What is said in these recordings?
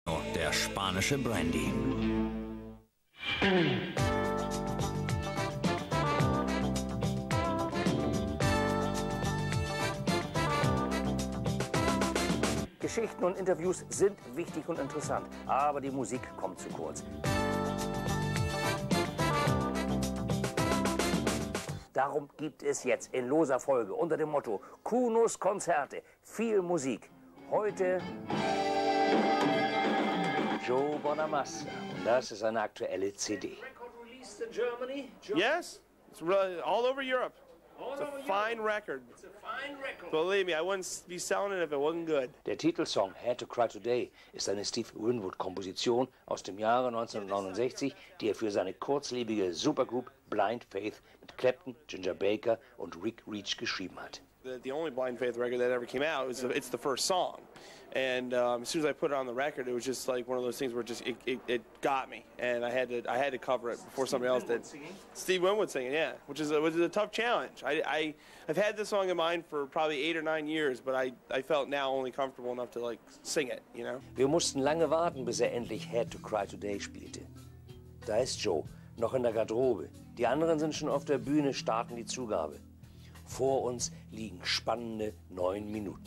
Der spanische Brandy. Geschichten und Interviews sind wichtig und interessant, aber die Musik kommt zu kurz. Darum gibt es jetzt in loser Folge unter dem Motto Kunos Konzerte viel Musik. Heute Joe Bonamassa. Und das ist eine aktuelle CD. Yes, it's really all over Europe. It's a fine record. Believe me, I wouldn't be selling it if it wasn't good. Der Titelsong Had to Cry Today ist eine Steve Winwood-Komposition aus dem Jahre 1969, die er für seine kurzlebige Supergroup Blind Faith mit Clapton, Ginger Baker und Rick Reach geschrieben hat. The only Blind Faith record that ever came out, it's the first song. And as soon as I put it on the record, it was just like one of those things where it got me, and I had to cover it before somebody else did. Steve Winwood singing, yeah, which is a tough challenge. I've had this song in mind for probably 8 or 9 years, but I felt now only comfortable enough to like sing it, you know. Wir mussten lange warten, bis er endlich Had to Cry Today spielte. Da ist Joe, noch in der Garderobe. Die anderen sind schon auf der Bühne, starten die Zugabe. Vor uns liegen spannende 9 Minuten.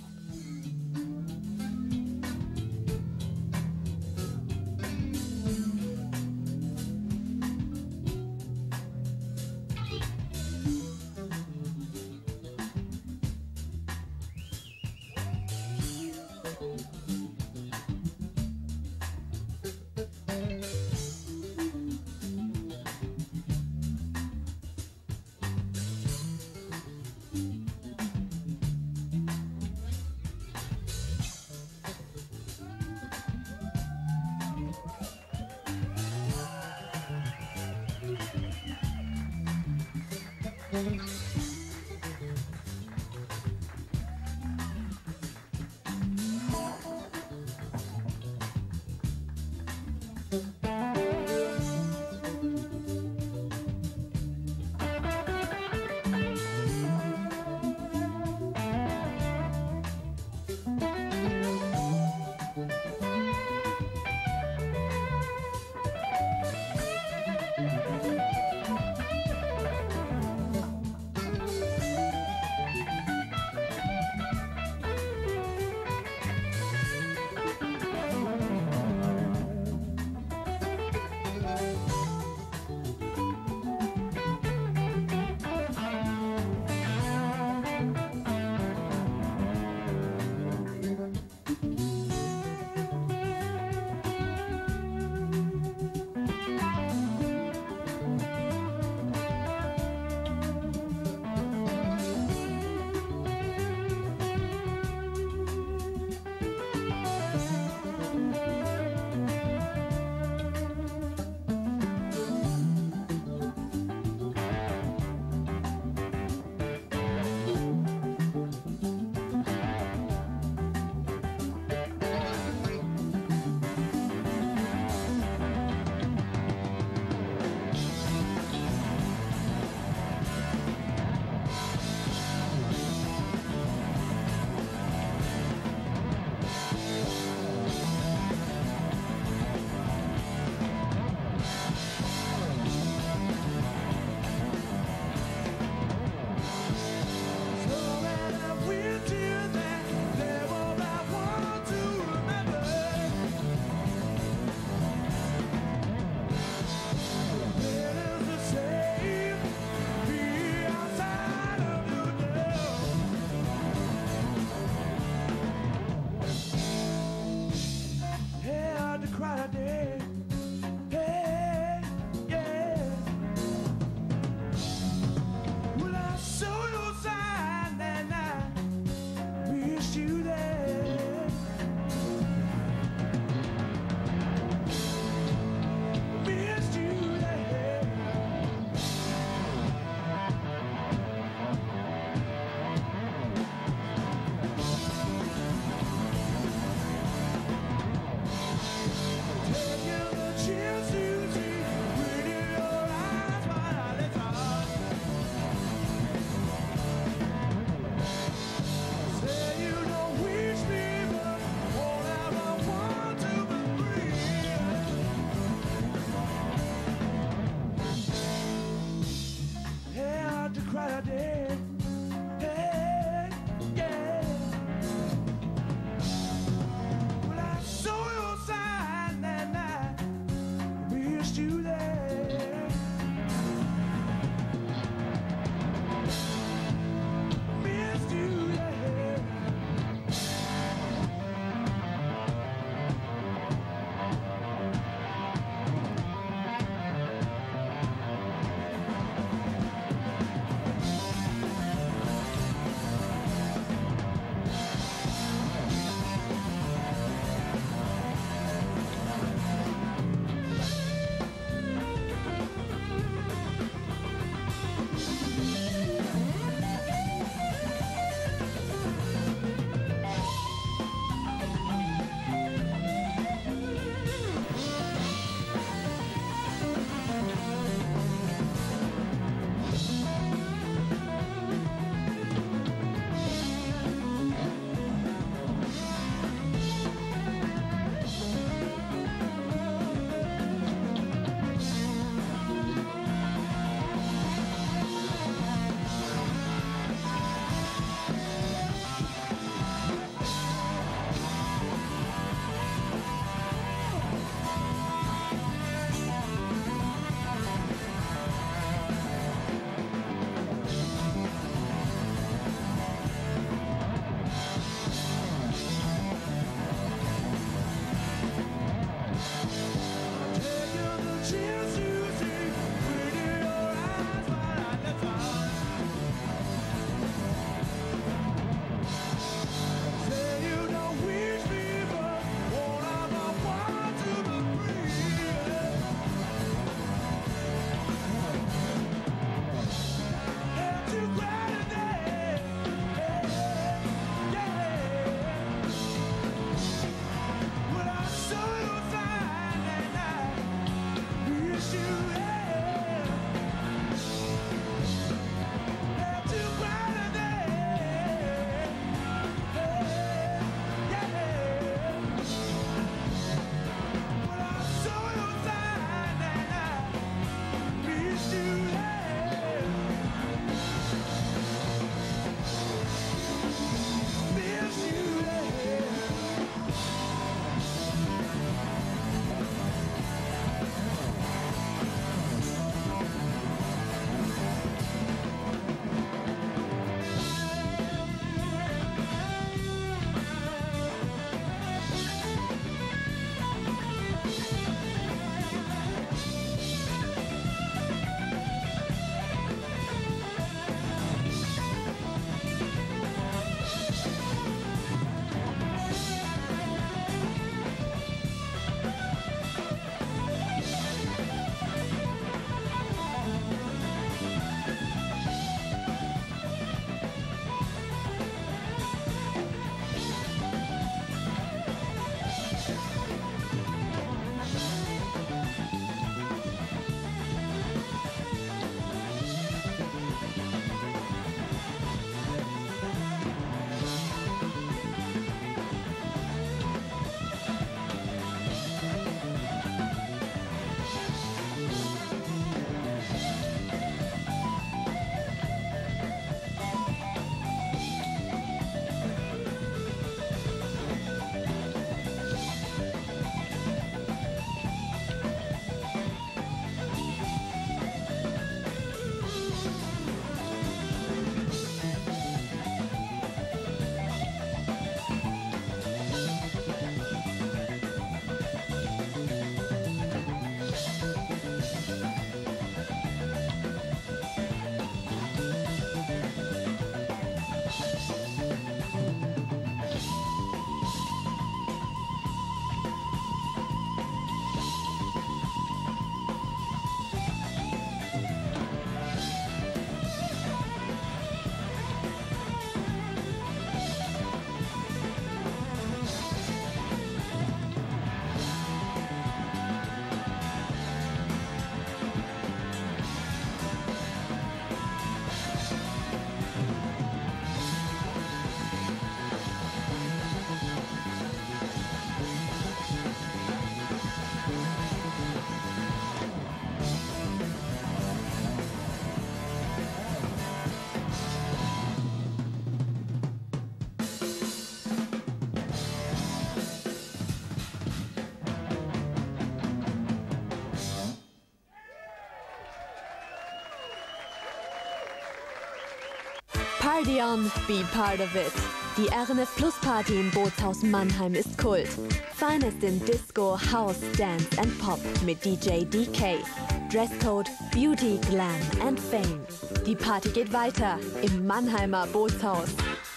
Party on, be part of it. Die RNF Plus Party im Bootshaus Mannheim ist Kult. Finest in Disco, House, Dance and Pop mit DJ DK. Dresscode, Beauty, Glam and Fame. Die Party geht weiter im Mannheimer Bootshaus.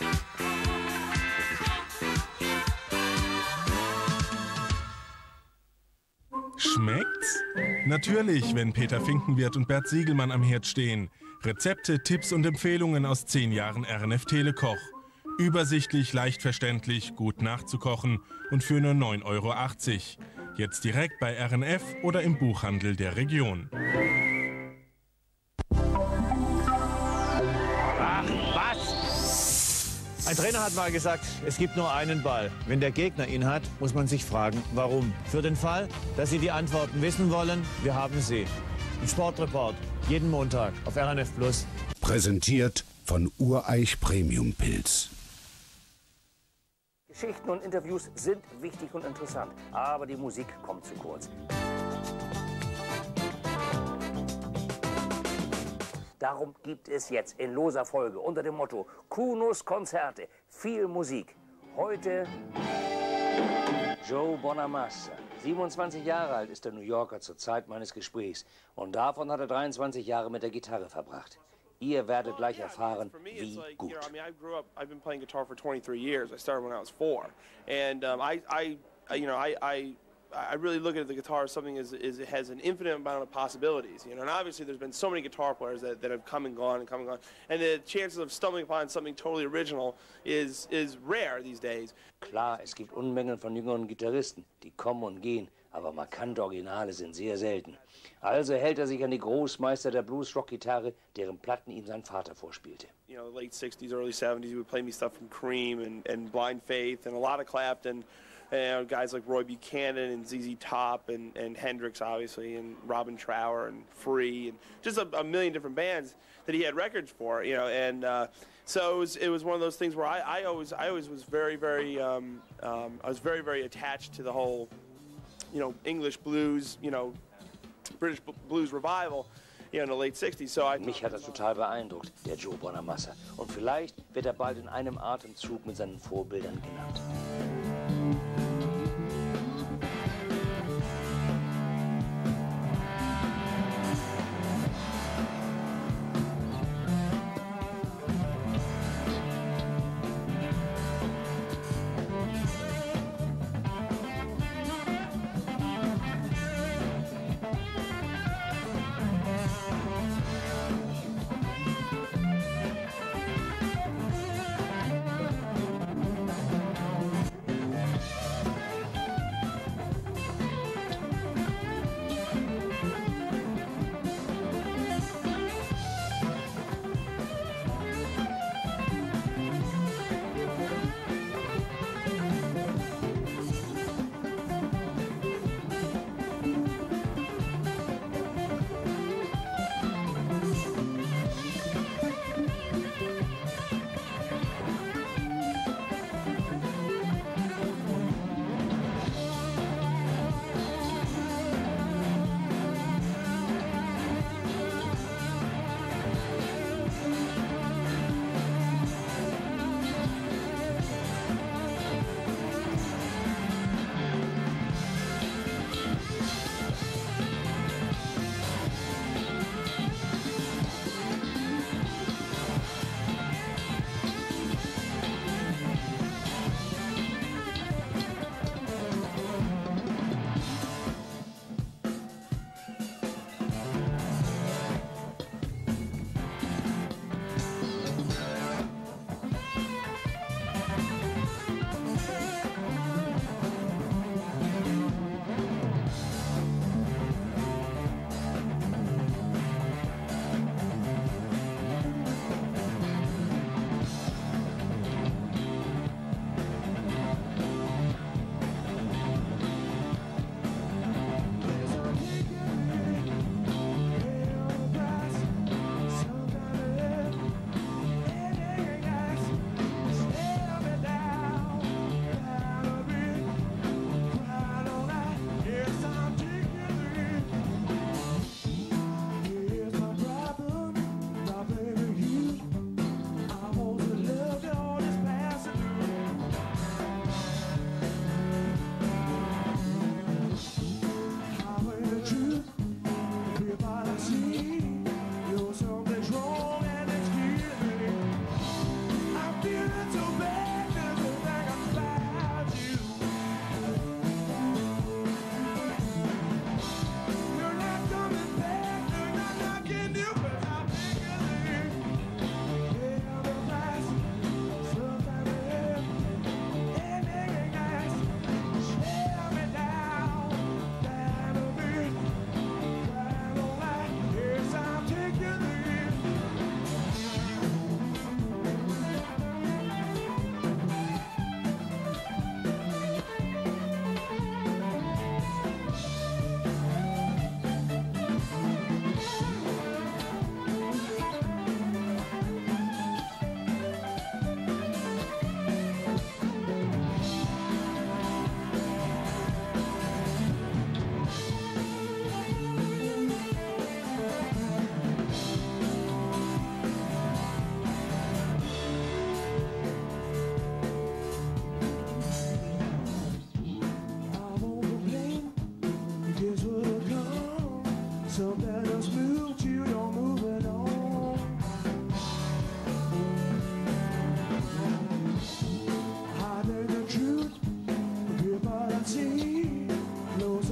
Schmeckt's? Natürlich, wenn Peter Finkenwirt und Bert Siegelmann am Herd stehen. Rezepte, Tipps und Empfehlungen aus 10 Jahren RNF Telekoch. Übersichtlich, leicht verständlich, gut nachzukochen und für nur 9,80 €. Jetzt direkt bei RNF oder im Buchhandel der Region. Ach, was? Ein Trainer hat mal gesagt, es gibt nur einen Ball. Wenn der Gegner ihn hat, muss man sich fragen, warum. Für den Fall, dass Sie die Antworten wissen wollen, wir haben sie. Im Sportreport, jeden Montag auf RNF Plus. Präsentiert von Ureich Premium Pilz. Geschichten und Interviews sind wichtig und interessant, aber die Musik kommt zu kurz. Darum gibt es jetzt in loser Folge unter dem Motto Kunos Konzerte viel Musik. Heute Joe Bonamassa. 27 Jahre alt ist der New Yorker zur Zeit meines Gesprächs und davon hat er 23 Jahre mit der Gitarre verbracht. Ihr werdet gleich erfahren, wie gut. I've been playing guitar for 23 years. I started when I was 4, and I really look at the guitar as something it has an infinite amount of possibilities. You know, and obviously there's been so many guitar players that have come and gone, and the chances of stumbling upon something totally original is rare these days. Klar, es gibt Unmengen von jüngeren Gitarristen, die kommen und gehen, aber markante Originale sind sehr selten. Also hält er sich an die Großmeister der Blues-Rock-Gitarre, deren Platten ihm sein Vater vorspielte. You know, late 60s, early 70s, he would play me stuff from Cream and Blind Faith and a lot of Clapton. Guys like Roy Buchanan and ZZ Top and Hendrix, obviously, and Robin Trower and Free, and just a million different bands that he had records for, you know. And so it was one of those things where I always was very attached to the whole, you know, English blues, you know, British blues revival, you know, in the late 60s. So Mich hat er total beeindruckt, der Joe Bonamassa. Und vielleicht wird er bald in einem Atemzug mit seinen Vorbildern genannt.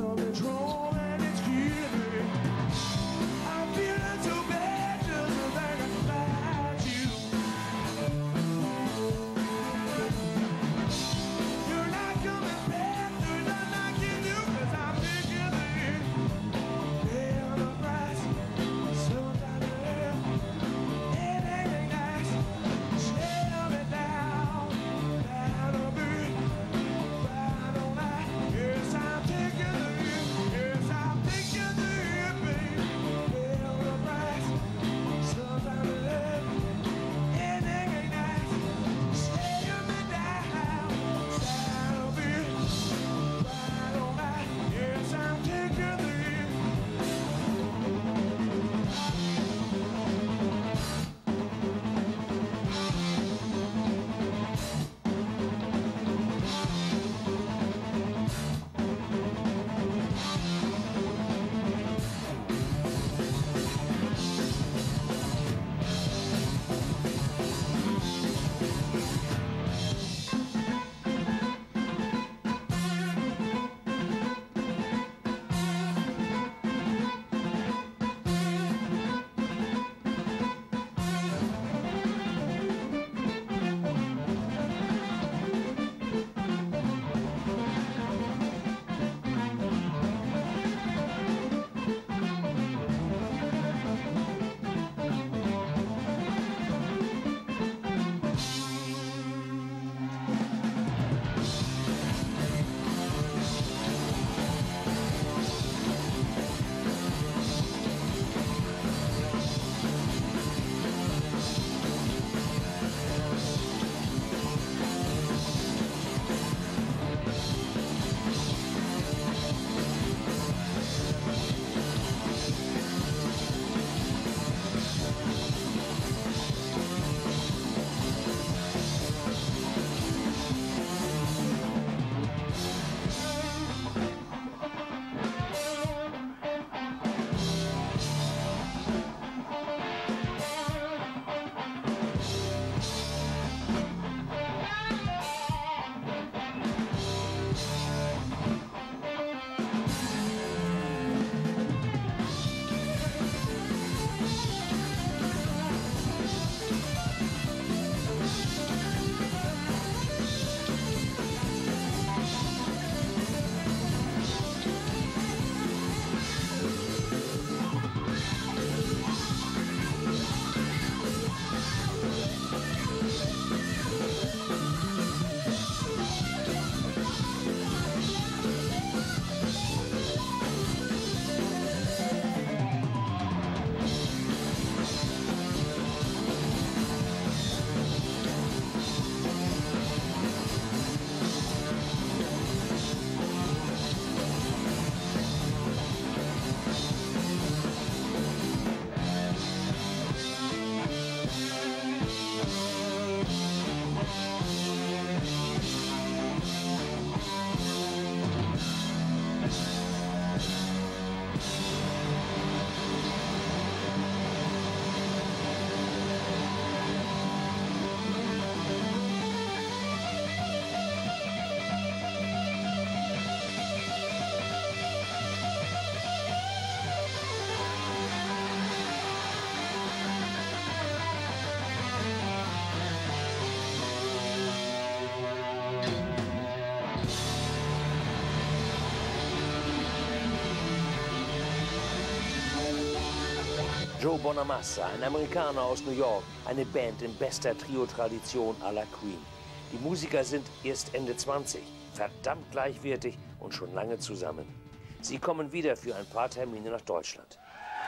Joe Bonamassa, ein Amerikaner aus New York, eine Band in bester Trio-Tradition à la Queen. Die Musiker sind erst Ende 20, verdammt gleichwertig und schon lange zusammen. Sie kommen wieder für ein paar Termine nach Deutschland.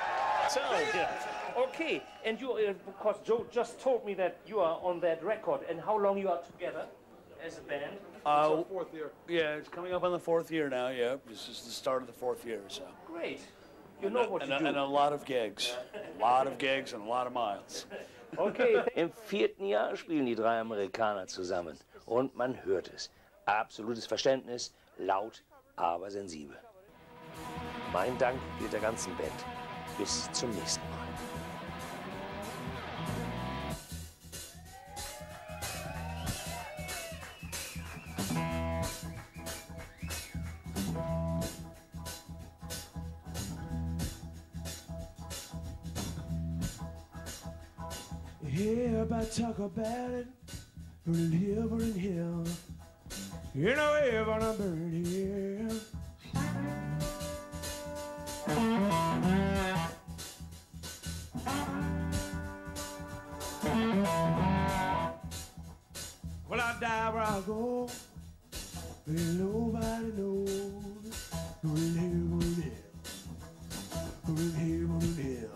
So, yeah. Okay, and you, because Joe just told me that you are on that record, and how long you are together as a band? Fourth year. Yeah, it's coming up on the fourth year now, yeah. This is the start of the fourth year, so. Great. You know what you do. And a lot of gigs. A lot of gigs and a lot of miles. Okay. Im 4. Jahr spielen die 3 Amerikaner zusammen. Und man hört es. Absolutes Verständnis, laut, aber sensibel. Mein Dank gilt der ganzen Band. Bis zum nächsten Mal. Everybody talk about it. Burning here, burning here. You know everybody burning here. Well, I die where I go, and nobody knows. Burning here, burning here. Burning here, burning here.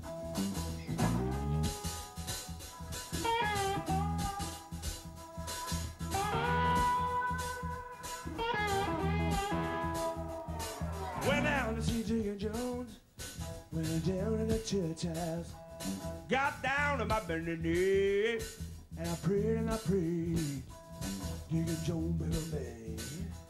Went down to see Jiggy Jones. Went down to the church house. Got down to my bending knee. And I prayed and I prayed. Jiggy Jones, baby, man.